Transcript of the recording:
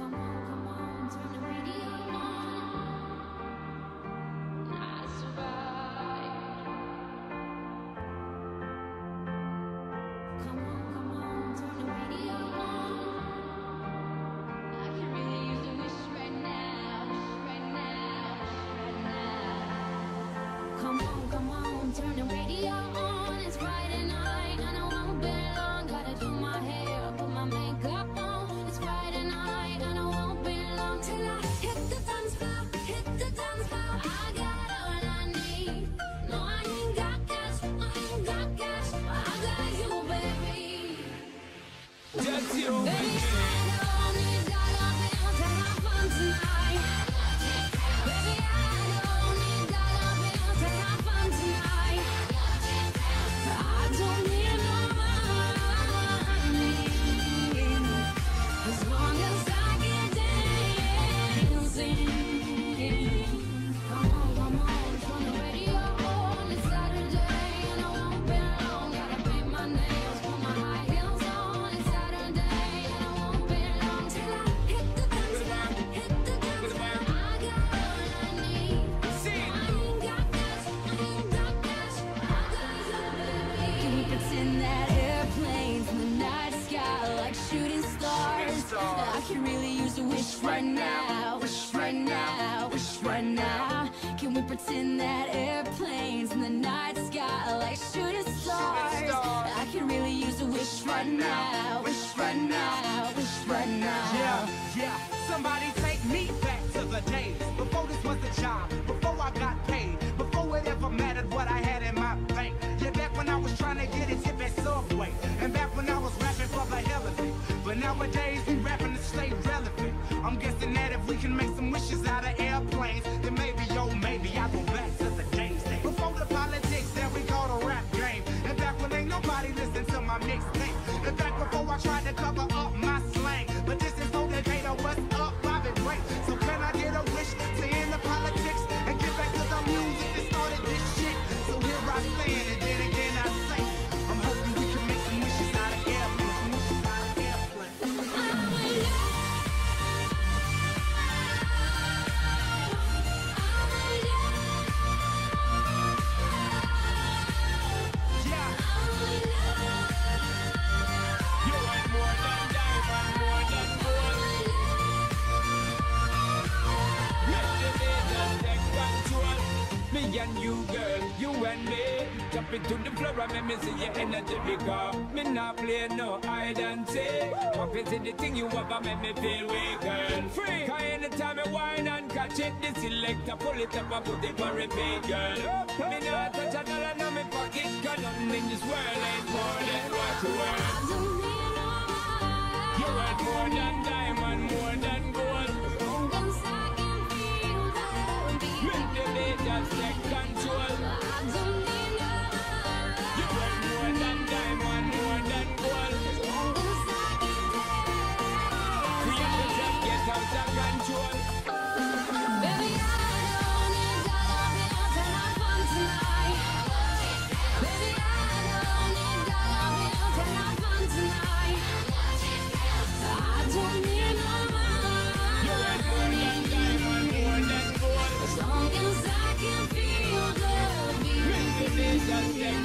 come on, turn the radio on. I survived. Come on, turn the radio on. I can really use a wish right now, right now, right now. Come on, turn the radio on. It's Friday night and I won't be long. Gotta do my hair, put my makeup on. It's Friday night and I won't be long till I hit the dance floor, hit the dance floor. I got all I need. No, I ain't got cash, I ain't got cash. I got you, baby. Just you, Baby, baby. I don't need dollar bills to have fun tonight. Baby, I don't need dollar bills to have fun tonight. I don't need no money as long as I get dancing. Come on, turn the radio on. It's Saturday and I won't be long. Gotta paint my nails, put my high heels on. It's Saturday and I won't be long till I hit the dance floor, hit the dance floor. I got all I need. See. I ain't got cash, I ain't got cash. I got you, baby. Can we pretend that airplanes in the night sky like shooting stars? I can really use a wish right now, wish right now, wish right now. Can we pretend that airplanes in the night sky like shooting stars? I can really use a wish right now, wish right now, wish right now. Yeah, somebody take me back to the days before this was a job, before I got paid, before it ever mattered what I had in my bank. Yeah, back when I was trying to get a tip at Subway, and back when I was rapping for the hell of it. But nowadays we rapping to stay relevant. I'm guessing that if we can make some wishes out of airplanes, then maybe, oh maybe I'll go back to the days before the politics that we call the rap game. And back when ain't nobody listen to my mixtape. And back before I tried to cover up my slang. But this is no debate on what's up, I've been great. So can I get a wish to end the politics and get back to the music that started this shit? So here I stand, and then again I say, I'm hoping we can make some wishes out of airplanes. Yeah. You want more than diamond, more than gold. Let the haters take control. Me and you, girl, you and me. Jump into the floor and make me see your energy because me not play no hide and seek. What is it the thing you want to make me feel weak, girl? Free. Cause anytime I whine and catch it, the selector pull it up and put it for repeat, girl. Me not touch a dollar in my pocket, cause nothing in this world ain't more than what you want. I don't need no money. You want more than diamond, more than gold. As long as I can feel the beat. Make the beat just take control. I don't need no money. You want more than diamond, more than gold. As long as I can dance. Create yourself, get out of control. Baby, I don't need dollar bills to have fun tonight. Baby, I don't need dollar bills to have fun tonight. I don't need no You want more than diamond, money. more than gold. As long as I can feel the Make the beat. beat just take